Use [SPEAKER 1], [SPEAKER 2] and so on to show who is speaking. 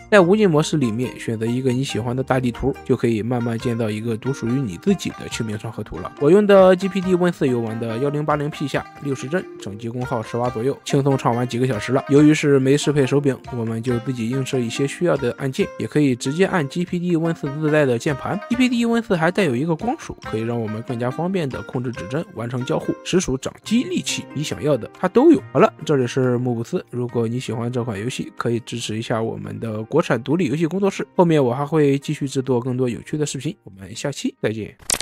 [SPEAKER 1] 在无尽模式里面，选择一个你喜欢的大地图，就可以慢慢建造一个独属于你自己的清明上河图了。我用的 GPT Win4 游玩的 1080P 下60帧，整机功耗10瓦左右，轻松畅玩几个小时了。由于是没适配手柄，我们就自己映射一些需要的按键，也可以直接按 GPT Win4 自带的键盘。GPT Win4 还带有一个光束，可以让我们更加方便的控制指针，完成交互，实属掌机利器，你想要的它都有。好了，这里是莫布斯，如果你喜欢这款游戏，可以支持一下我们的国产独立游戏工作室，后面我还会继续制作更多有趣的视频，我们下期再见。